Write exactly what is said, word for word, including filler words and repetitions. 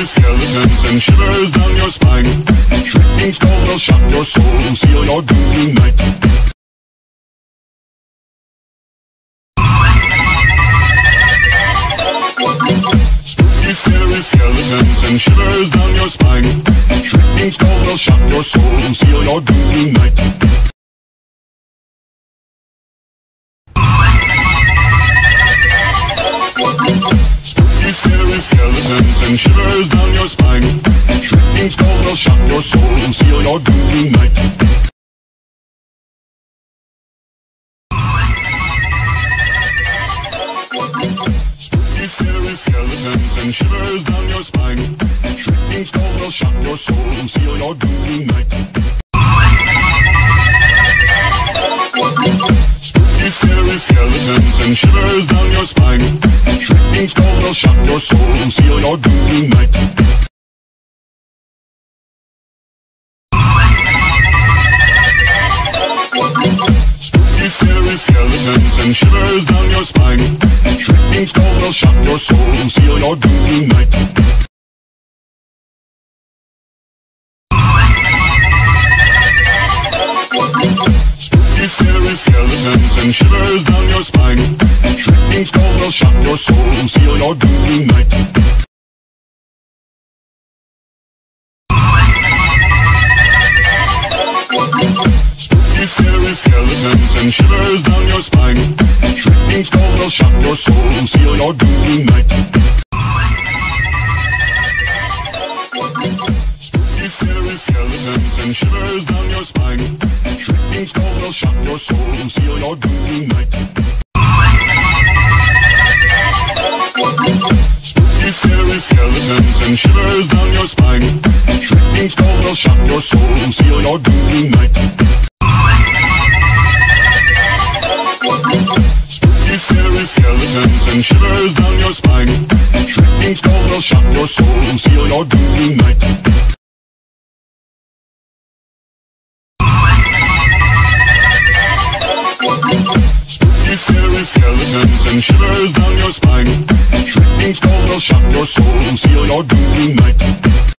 scary skeletons and shivers down your spine. Shrieking skulls will shock your soul and seal your doom tonight. Spooky, scary skeletons and shivers down your spine. Shrieking skulls will shock your soul and seal your doom tonight. Spooky, scary skeletons and shivers down your spine. Shrieking skulls will shock your soul and seal your doom tonight. Spooky, scary skeletons and shivers down your spine. Shrieking skulls will shock your soul and seal your doom tonight. Spooky, scary skeletons and shivers down your spine. Shrieking skulls will shock your soul and seal your doom tonight. Spooky, scary skeletons and shivers down your spine. Shrieking skulls will shock your soul and seal your doom tonight. Spooky, scary skeletons and shivers down your spine. Shrieking skulls will shock your soul and seal your doom tonight. Spooky, scary skeletons and shivers down your spine. Shrieking skulls will shock your soul and seal your doom tonight. Spooky, scary skeletons and shivers down your spine. Shrieking skulls will shock your soul and seal your doom tonight. Spooky, scary skeletons and shivers down your spine. Shrieking skulls will shock your soul and seal your doom tonight. Spooky, scary skeletons and shivers down your spine. Shrieking skulls will shock your soul and seal your doom tonight. Spooky, scary skeletons and shivers down your spine. Shrieking skulls will shock your soul and seal your doom tonight.